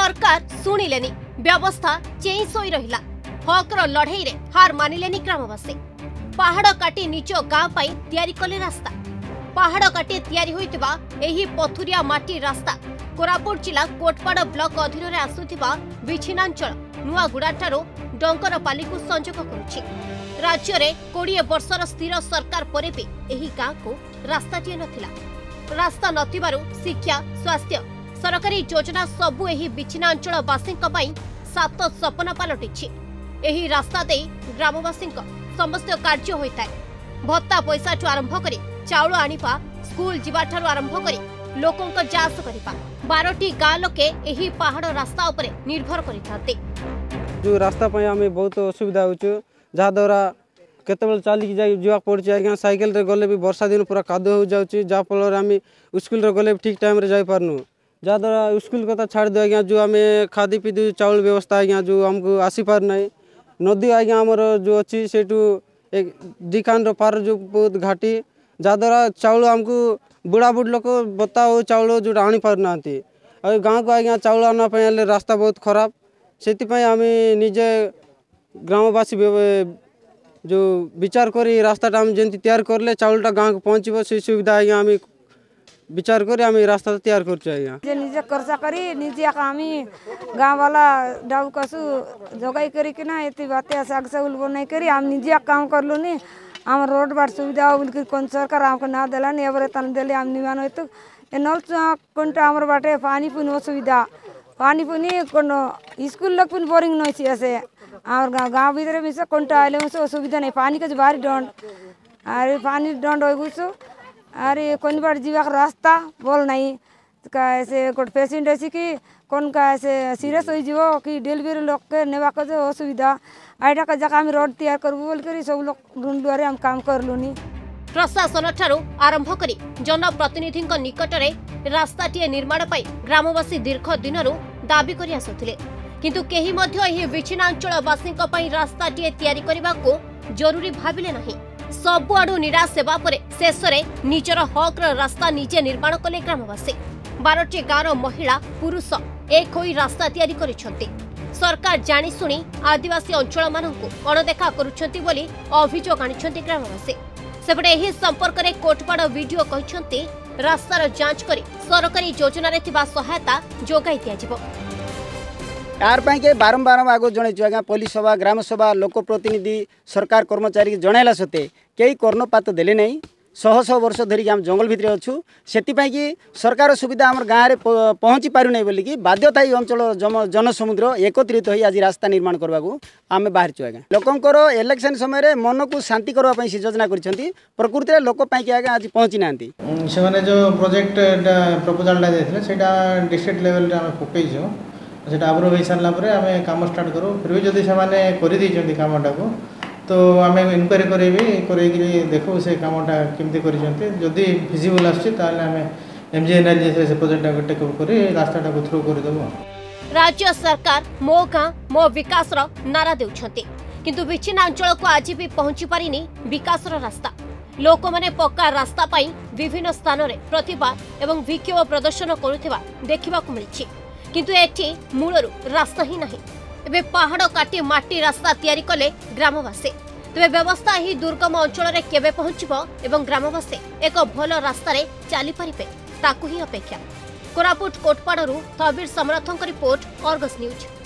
सरकार सुनिलेनी व्यवस्था चेई सोई रहिला हकर लड़ई रे हार मानिलेनी ग्रामवासी पहाड़ काटी निज गाँ तैयारी कले रास्ता पहाड़ काटी तैयारी होइतिबा एही पथुरिया माटी रास्ता कोरापुट जिला कोटपाड़ ब्लॉक अधीन रे आसुथिबा विछिन्नांचल नुआगुड़ाठारो डंकरपाली को संजोग करुछि। राज्य रे 20 वर्षर स्थिर सरकार परे भी एही गाँ को रास्ताटिए नथिला। रास्ता नथिबारु शिक्षा स्वास्थ्य सरकारी योजना सबु एही विछिन्नांचल वासींक पई सात सपना पलटिछि। एही रास्ता दे ग्रामवासी समस्त कार्य होइताय भत्ता पैसा ठु आरंभ करी चाउल आनिपा स्कूल जीवाठारु आरंभ करी लोकंक जास करिपा 12टी गाँ लोके एही पहाड़ रास्ता उपरे निर्भर करिथाते। जो रास्ता पई हमें बहुत असुविधा होछु जा द्वारा केतबेल चाली जाई जुआ पड़छ आज्ञा साइकिल रे गले भी वर्षा दिन पूरा कादो हो जाउछि जा फल आम स्कूल रे गले ठीक टाइम रे जाई पारनु जा द्वारा स्कूल कथा छाड़ दे आज्ञा जो आम खादी पीदी चाउल व्यवस्था आज्ञा जो हमको आसी पार नै नदी आज्ञा हमर जो अछि सेटू एक दिखान रो पार जो बहुत घाटी जा द्वारा चाउल हमको बुढ़ा बुढ़ लोक बता हो चाउल जो आनी पार नांती और गाँव को आज्ञा चाउल आना पे रास्ता बहुत खराब से आम निजे ग्रामवासी जो विचार करी रास्ता आम जमी तैयार करले चाउलटा गाँव को पहुँचब से सुविधा आज्ञा आम विचार करी आम रास्ता तैयार कर निजे खर्चा करी निजे आमी गाँव वाला डाउ कसु जगाई करी कि ना ये बातें साग सगुल बनाई करी आम निजे काम करलु नी आम रोड बाट सुविधा हो बोल कौन सरकार आमको ना देलानी एवरे तन देले आम निमान हो तो नल कोनटा आमर बाटे पानी पुनी असुविधा पानी पुनी कोनो स्कूल लोग पुनी बोरिंग नइछि ऐसे आमर गाँव भीतर में से कोनटा आइले से असुविधा नहीं पानी के भारी दंड अरे पानी दंड हो गुसु अरे कोन बार जीवा रास्ता बोल नहीं का ऐसे कोट पेशेंट ऐसी कि कौन का ऐसे सीरियस हो जीवो कि डिलीवरी लोग के नेवा को जो असुविधा आइडा का जगह हम रोड तैयार करबो बोल करी सब लोग ढूंढ दुआरे हम काम करलुनी। प्रशासन ठारू आरंभ करी जनप्रतिनिधि निकट में रास्ताटीए निर्माण पाई ग्रामवासी दीर्घ दिनरू दाबी करि आसुथिले किंतु केही मध्य एही विछिन्नांचल वासींक पई रास्ताटीए तैयारी करबाको जरूरी भाबिले नाही। सबु आडू निराश हेबा परे शेषरे निजर हकर रास्ता निजे निर्माण कले ग्रामवासी 12टी गाँवर महिला पुरुष एक होई रास्ता तैयारी करिसंती। सरकार जानी सुनी आदिवासी अंचल मानकु अणदेखा करुछंती बोली अभियोग आनिछंती ग्रामवासी। सेपटे एही संपर्क रे कोटपाड़ वीडियो कहिसंती रास्तार जांच करी सरकारी योजना रे थिबा सहायता जोगाई दियाजिबो। यार के बारंबार आग जनइछु आज्ञा पुलिस सभा ग्राम सभा लोक प्रतिनिधि सरकार कर्मचारी जनइला सते कई कर्णपात देले नहीं शह शह वर्ष धरिक आम जंगल भितर अच्छु से कि सरकार सुविधा आम गाँव में पहुँची पार नहीं बोलिकी बाध्यता अंचल जनसमुद्र एकत्रित हो आज रास्ता निर्माण करने को आम बाहर आज्ञा लोकंर इलेक्शन समय मन को शांति करने से योजना कर प्रकृति लोक आज्ञा आज पहुँची ना से जो प्रोजेक्ट प्रपोजाल डिस्ट्रिक्ट लेवल आम पकईचु से अप्रूव हो सारा आम कम स्टार्ट करूँ फिर भी जदि से कमटा को तो आम इनक्वारी करें देखो से कमटा केमती करी फिजिबल आम एमजीएनएल से प्रोजेक्ट टेकअप कर रास्ता थ्रू करदेव। राज्य सरकार मो गाँ मो विकास नारा देउछंती किंतु विछिन्नांचल को आज भी पहुंची पारिनी विकासर रास्ता। लोक माने पक्का रास्ता पाई विभिन्न स्थान रे प्रतिबाद एवं विक्षोभ प्रदर्शन करुथिबा देखिबाकु मिलिछि किंतु एठी मूलरू रास्ता ही नहीं। एबे पहाड़ काटी माटी रास्ता तैयारी कले ग्रामवासी तेबे व्यवस्था ही दुर्गम अंचल रे केबे पहुंचबो एवं ग्रामवासी एक भल रास्ता रे चली परिबे ताकू ही अपेक्षा। कोरापुट कोटपाड़रू तबीर समर्थक रिपोर्ट अर्गस न्यूज।